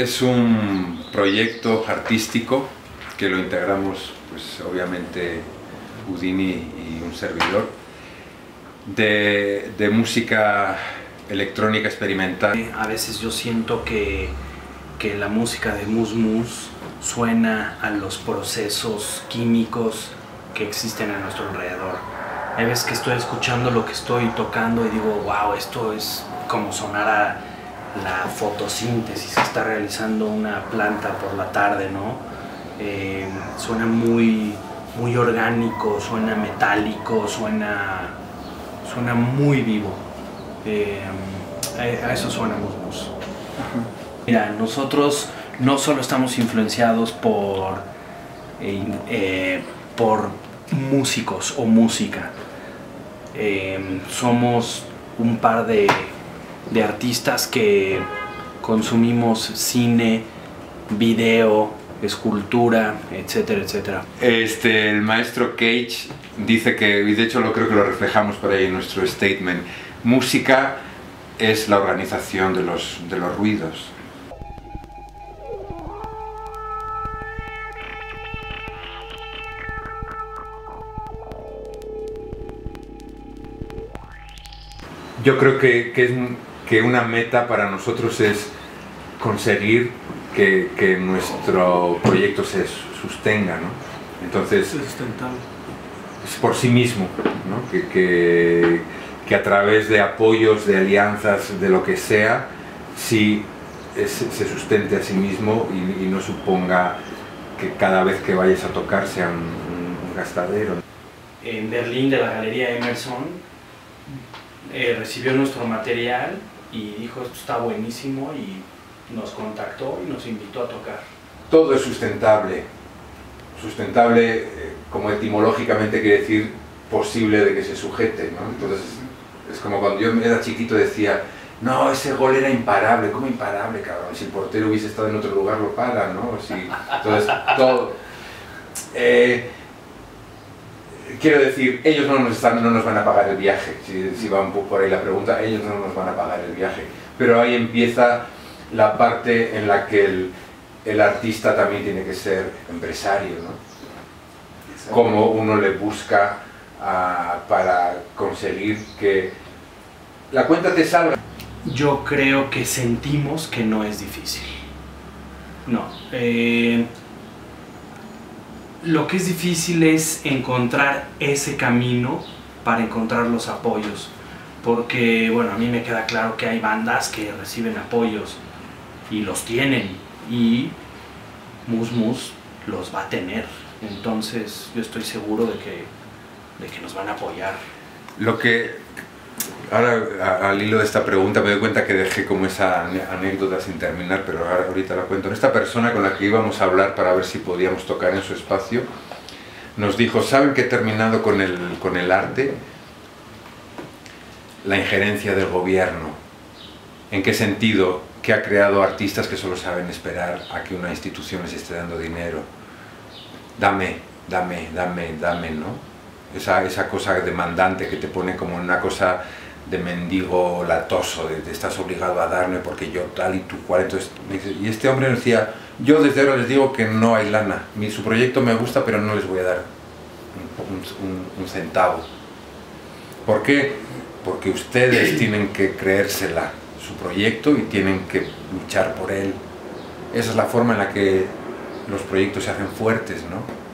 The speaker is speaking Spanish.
Es un proyecto artístico que lo integramos, pues obviamente, Houdini y un servidor, de música electrónica experimental. A veces yo siento que la música de Mus Mus suena a los procesos químicos que existen a nuestro alrededor. Hay veces que estoy escuchando lo que estoy tocando y digo, wow, esto es como sonara la fotosíntesis que está realizando una planta por la tarde, ¿no? Suena muy orgánico, suena metálico, suena muy vivo. A eso suena Mus Mus. Mira, nosotros no solo estamos influenciados por músicos o música. Somos un par de artistas que consumimos cine, video, escultura, etcétera, etcétera. El maestro Cage dice que, y de hecho creo que lo reflejamos por ahí en nuestro statement, música es la organización de los ruidos. Yo creo que una meta para nosotros es conseguir que nuestro proyecto se sostenga, ¿no? Entonces, Sustentable. Es por sí mismo, ¿no? Que a través de apoyos, de alianzas, de lo que sea, sí se sustente a sí mismo y no suponga que cada vez que vayas a tocar sea un gastadero. En Berlín, de la Galería Emerson, recibió nuestro material y dijo, esto está buenísimo, y nos contactó y nos invitó a tocar. Todo es sustentable. Sustentable, como etimológicamente quiere decir posible de que se sujete, ¿no? Entonces, es como cuando yo era chiquito decía, no, ese gol era imparable. ¿Cómo imparable, cabrón? Si el portero hubiese estado en otro lugar lo para, ¿no? Entonces, todo... quiero decir, ellos no nos van a pagar el viaje, si va un poco por ahí la pregunta, ellos no nos van a pagar el viaje. Pero ahí empieza la parte en la que el artista también tiene que ser empresario, ¿no? Como uno le busca para conseguir que la cuenta te salga. Yo creo que sentimos que no es difícil. No. Lo que es difícil es encontrar ese camino para encontrar los apoyos. Porque, bueno, a mí me queda claro que hay bandas que reciben apoyos y los tienen, y Mus Mus los va a tener. Entonces yo estoy seguro de que nos van a apoyar. Ahora, al hilo de esta pregunta, me doy cuenta que dejé como esa anécdota sin terminar, pero ahorita la cuento. Esta persona con la que íbamos a hablar para ver si podíamos tocar en su espacio, nos dijo, ¿saben que he terminado con el arte? La injerencia del gobierno. ¿En qué sentido? Que ha creado artistas que solo saben esperar a que una institución les esté dando dinero. Dame, ¿no? Esa cosa demandante que te pone como una cosa de mendigo latoso, de estás obligado a darme porque yo tal y tú cual. Entonces, y este hombre nos decía, yo desde ahora les digo que no hay lana, su proyecto me gusta pero no les voy a dar un centavo. ¿Por qué? Porque ustedes tienen que creérsela, su proyecto, y tienen que luchar por él. Esa es la forma en la que los proyectos se hacen fuertes, ¿no?